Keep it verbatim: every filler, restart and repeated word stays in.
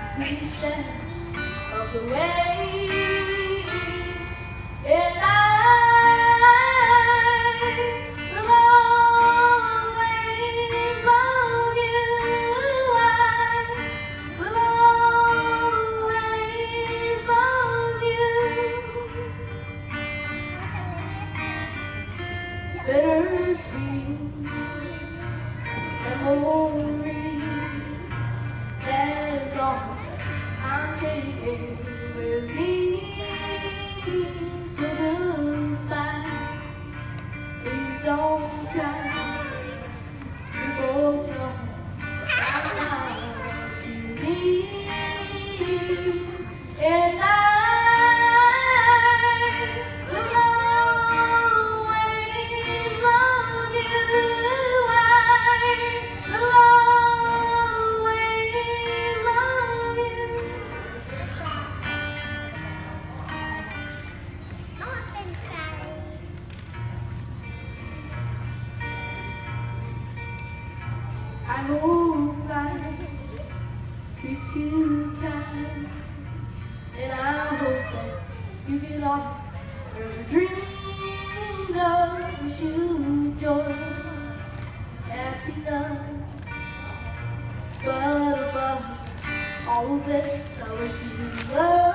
each step of the way, and I will always love you. I will always love you. Bittersweet memory, that's all I'm taking with me. So goodbye, please don't try. We both know how much you need, and I I hope life treats you kind, and I hope that you get off your dreams of wish you joy, happiness. But above all this, I wish you love.